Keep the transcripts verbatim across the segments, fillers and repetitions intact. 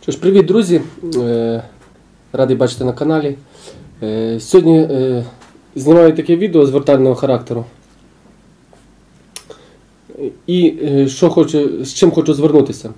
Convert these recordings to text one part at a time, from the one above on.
Що ж, привіт, друзі! Радий бачити на каналі. Сьогодні знімаю таке відео звертального характеру. І що хочу, з чим хочу звернутися.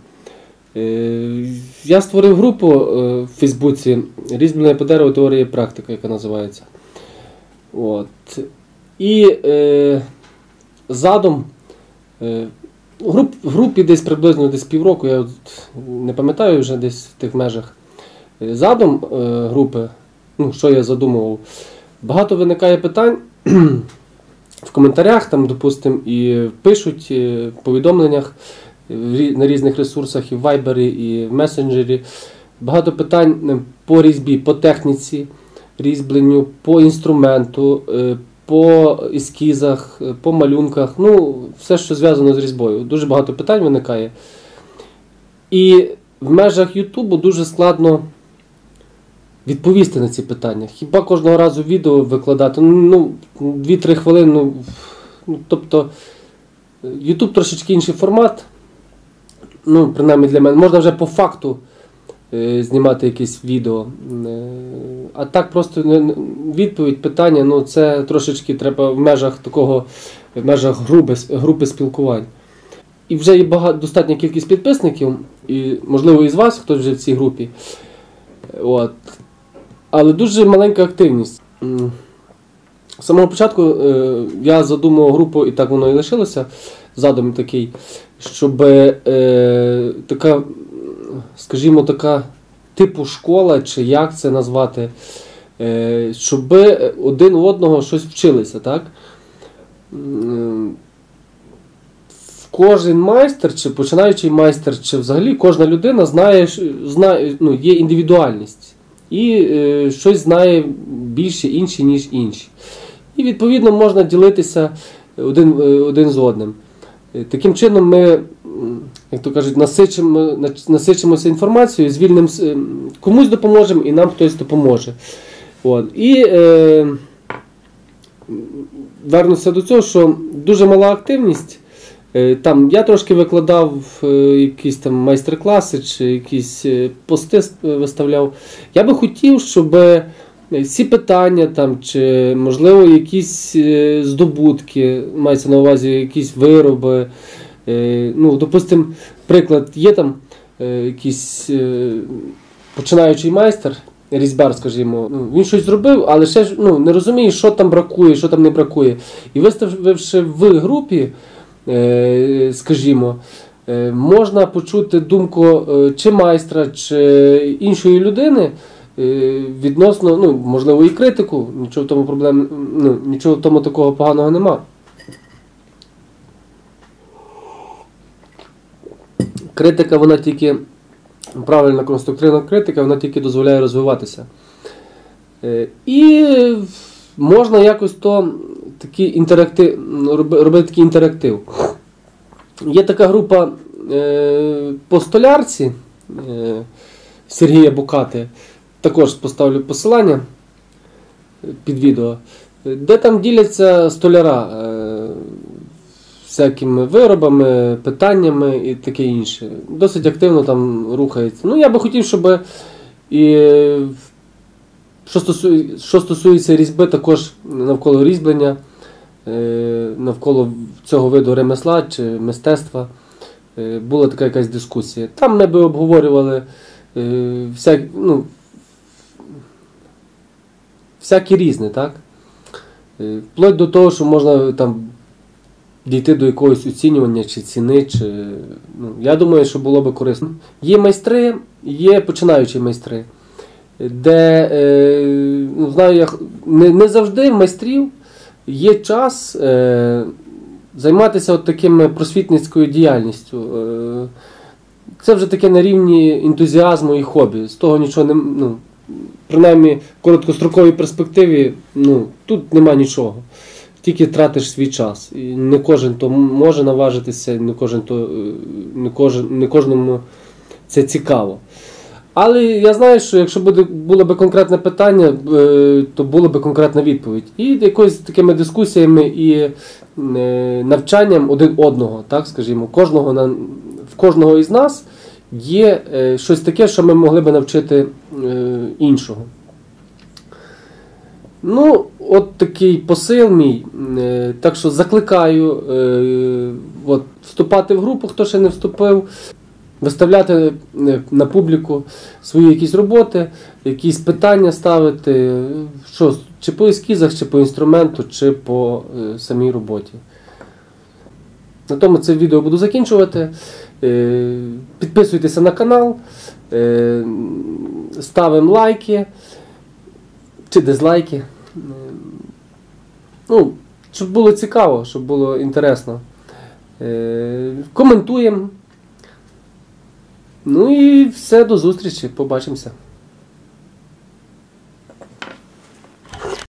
Я створив групу в Фейсбуці «Різьблення по дереву. Теорія і практика», яка називається. От. І е, задум е, груп, в групі десь приблизно десь півроку, я не пам'ятаю вже десь в тих межах. Задум е, групи, ну, що я задумував, багато виникає питань в коментарях, там, допустим, і пишуть в повідомленнях на різних ресурсах, і в Вайбері, і в месенджері. Багато питань по різьбі, по техніці різьбленню, по інструменту, по ескізах, по малюнках, ну, все, що зв'язано з різьбою. Дуже багато питань виникає. І в межах Ютубу дуже складно відповісти на ці питання. Хіба кожного разу відео викладати, ну, дві-три хвилини, ну, тобто, Ютуб трошечки інший формат, ну, принаймні для мене. Можна вже по факту е, знімати якесь відео. Е, а так просто відповідь, питання, ну, це трошечки треба в межах такого, в межах групи, групи спілкувань. І вже є багато, достатня кількість підписників, і, можливо, із вас, хтось вже в цій групі. От. Але дуже маленька активність. З самого початку е, я задумав групу, і так воно і лишилося, задум такий, щоб е, така, скажімо, така типу школа, чи як це назвати, е, щоб один у одного щось вчилися, так? Кожен майстер, чи починаючий майстер, чи взагалі кожна людина знає, знає, ну, є індивідуальність. І е, щось знає більше інші, ніж інші. І відповідно можна ділитися один, один з одним. Таким чином ми, як то кажуть, насичимо, насичимося інформацією, звільним, комусь допоможемо і нам хтось допоможе. От. І е, вернуся до цього, що дуже мала активність. Там я трошки викладав якісь там майстер-класи чи якісь пости виставляв. Я би хотів, щоб всі питання там, чи можливо якісь здобутки, мається на увазі якісь вироби. Ну, допустимо, приклад, є там якийсь починаючий майстер, різьбар, скажімо, ну, він щось зробив, але ще ну, не розуміє, що там бракує, що там не бракує. І виставивши в групі, скажімо, можна почути думку чи майстра, чи іншої людини відносно, ну, можливо, і критику, нічого в тому проблем, ну, нічого в тому такого поганого нема. Критика, вона тільки, правильна конструктивна критика, вона тільки дозволяє розвиватися. І можна якось то такий інтерактив, робити такий інтерактив. Є така група е, по столярці е, Сергія Букати, також поставлю посилання під відео, де там діляться столяра е, всякими виробами, питаннями і таке інше. Досить активно там рухається. Ну, я би хотів, щоб і що стосується, що стосується різьби, також навколо різьблення, навколо цього виду ремесла чи мистецтва була така якась дискусія. Там ми би обговорювали всякі, ну, всякі різні, так? Вплоть до того, що можна там дійти до якогось оцінювання чи ціни, чи, ну, я думаю, що було би корисно. Є майстри, є починаючі майстри, де, ну, знаю, я, не, не завжди в майстрів є час е, займатися от таким просвітницькою діяльністю. Е, це вже таке на рівні ентузіазму і хобі. З того нічого не, ну, принаймні в короткостроковій перспективі, ну, тут нема нічого. Тільки тратиш свій час. І не кожен то може наважитися, не, кожен то, не, кожен, не кожному це цікаво. Але я знаю, що якщо буде, було б конкретне питання, то була б конкретна відповідь. І якось такими дискусіями і навчанням один одного, так, скажімо, кожного, в кожного із нас є е, щось таке, що ми могли би навчити е, іншого. Ну, от такий посил мій. Е, так що закликаю е, от, вступати в групу, хто ще не вступив, виставляти на публіку свої якісь роботи, якісь питання ставити, що, чи по ескізах, чи по інструменту, чи по е, самій роботі. На тому це відео буду закінчувати. Е, підписуйтеся на канал, е, ставимо лайки чи дизлайки. Е, ну, щоб було цікаво, щоб було інтересно. Е, коментуємо. Ну і все, до зустрічі, побачимося.